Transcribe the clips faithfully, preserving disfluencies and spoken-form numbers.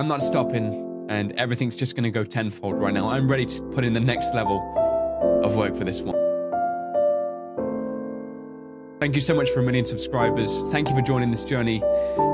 I'm not stopping, and everything's just going to go tenfold right now. I'm ready to put in the next level of work for this one. Thank you so much for a million subscribers. Thank you for joining this journey.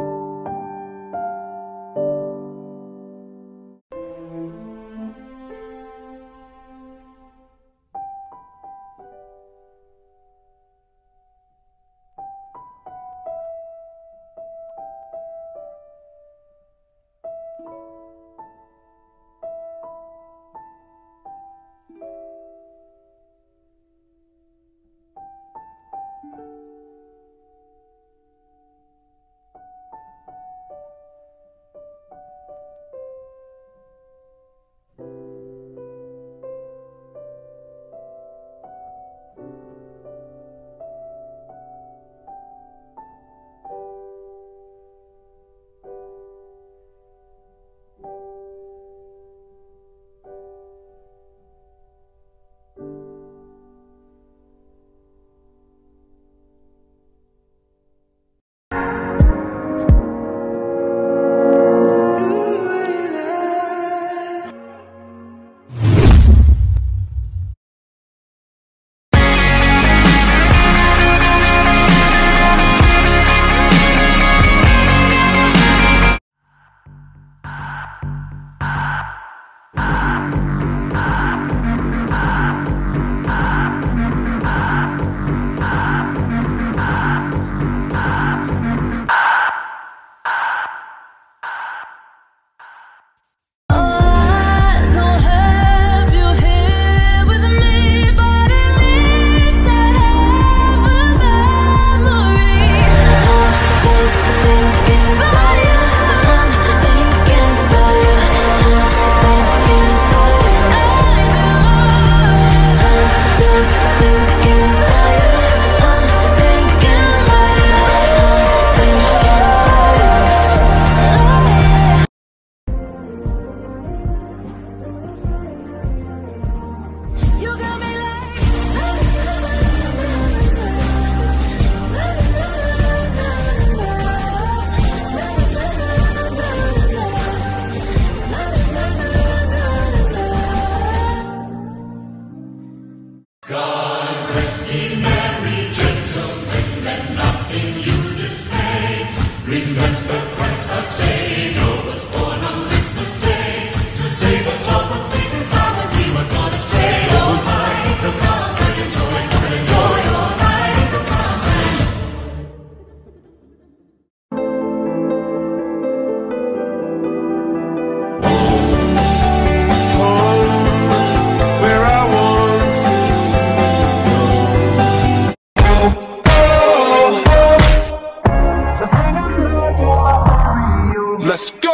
Let's go!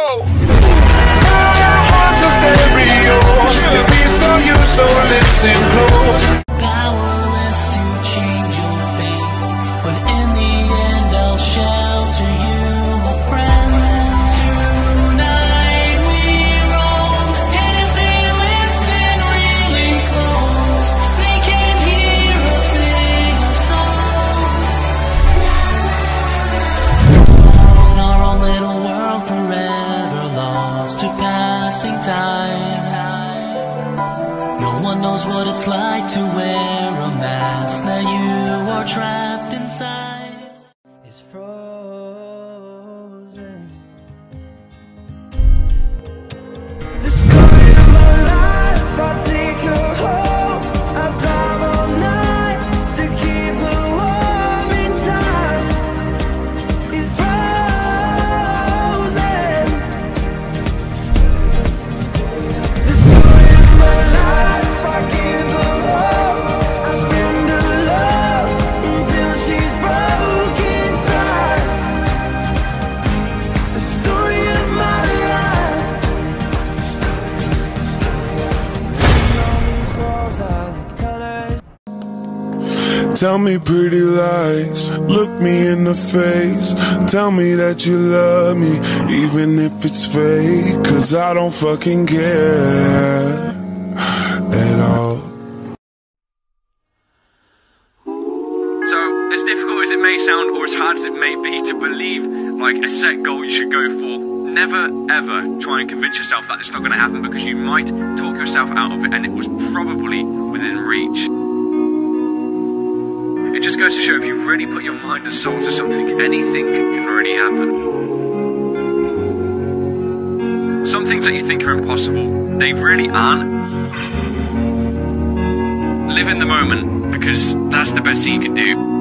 I want to stereo. The beats for you, so listen close. Powerless to change your face, but in the end I'll shelter you, my friend. Tonight we roam, and if they listen really close, they can hear us sing our song. In our own little world, forever lost to passing time. No one knows what it's like to wear a mask. Now you are trapped inside. It's frozen. The story of my life, I take her home. I dive all night to keep her warm in time. It's frozen. The story of my life, I give her up. I spend her love until she's broke inside. The story of my life. These walls are the colors. Tell me pretty lies, look me in the face. Tell me that you love me, even if it's fake. Cause I don't fucking care at all. So, as difficult as it may sound, or as hard as it may be to believe, like, a set goal you should go for, never ever try and convince yourself that it's not going to happen, because you might talk yourself out of it, and it was probably within reach. It just goes to show, if you really put your mind and soul to something, anything can really happen. Some things that you think are impossible, they really aren't. Live in the moment, because that's the best thing you can do.